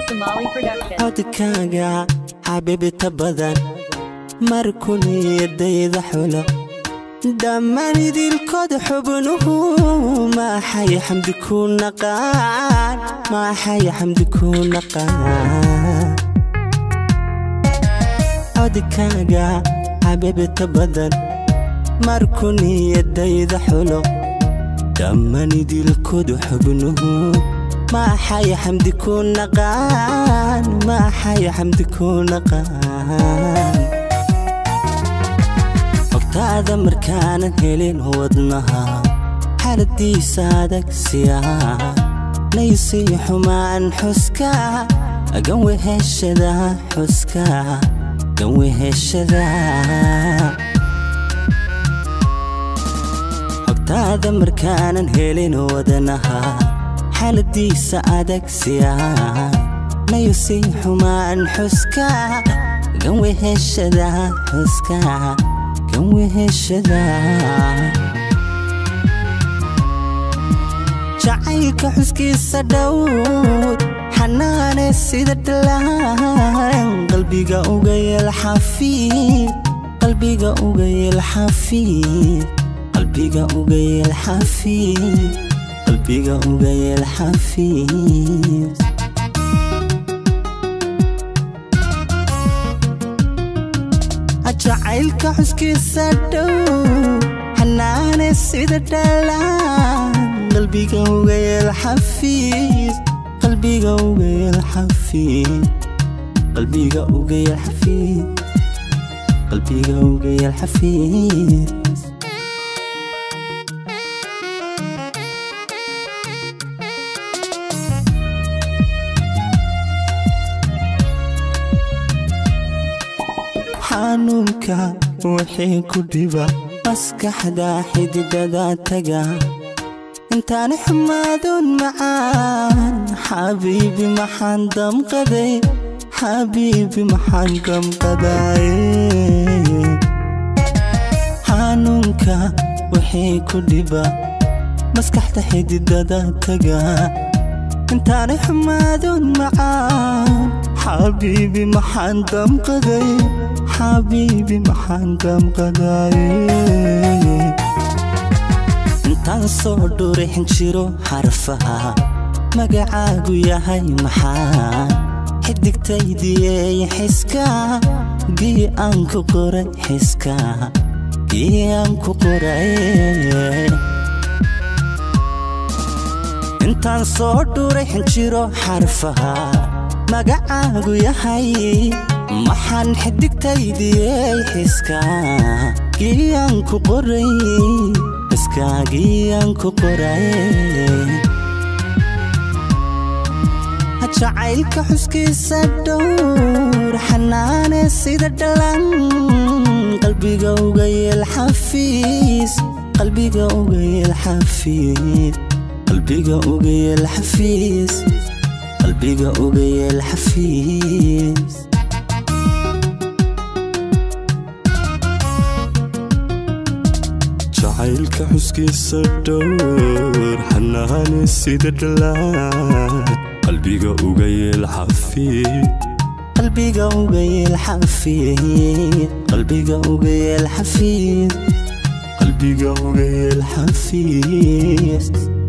Somali Production. codkaaga xabiibta badan markuu niyadayda xulo dhammaan idilkooda xubnuhu maxay xamdi ku naqaan maxay xamdi ku naqaan codkaaga xabiibta badan markuu niyadayda xulo dhammaan idilkooda xubnuhu maxay xamdi ku naqaan maxay xamdi ku naqaan ogtaada markaanan helin wadnaha xaaladiisa adag siyaa naysii xumaan xuska gan weheshada xuska gan weheshada ogtaada markaanan helin wadnaha xaaladiisa adag siyaa naysii xumaan xuska gan weheshada xuska gan weheshada jacaylka xuskiisa dhowr xanaane sida dhalaan qalbiga uga yeel xafiid qalbiga uga yeel xafiid qalbiga uga yeel xafiid qalbiga uga yeel xafiid jacaylka xuskiisa dhow xanaane sida dhalaan qalbiga uga yeel xafiid qalbiga uga yeel xafiid qalbiga uga yeel xafiid qalbiga uga yeel xafiid xanuunka wixii ku dhiba maskaxda xididada taga intaan xumaadun macaan xabiibi maxaan damqaday xabiibi maxaan damqaday xanuunka wixii ku dhiba maskaxda xididada taga intaan xumaadun macaan حبيبي محن دم قداي حبيبي محن دم قداي انتان صدوري حنشيرو حرفها مقعاقو يا هاي محان حدك تايدي حسكا قي انكو قري حسكا قي انكو قري انتان صدوري حنشيرو حرفها magacaagu yahay maxaan xidigtaydii xiska giyaan ku qoray xiska giyaan ku qoray jacaylka xuskiisa dhowr xanaane sida dhalan qalbiga uga yeel xafiis qalbiga uga yeel xafiis qalbiga uga yeel xafiis qalbiga uga yeel xafiis jacaylka xuskiisa dhowr xanaane sida dhalaan qalbiga uga yeel xafiis qalbiga uga yeel xafiis qalbiga uga yeel xafiis qalbiga uga yeel xafiis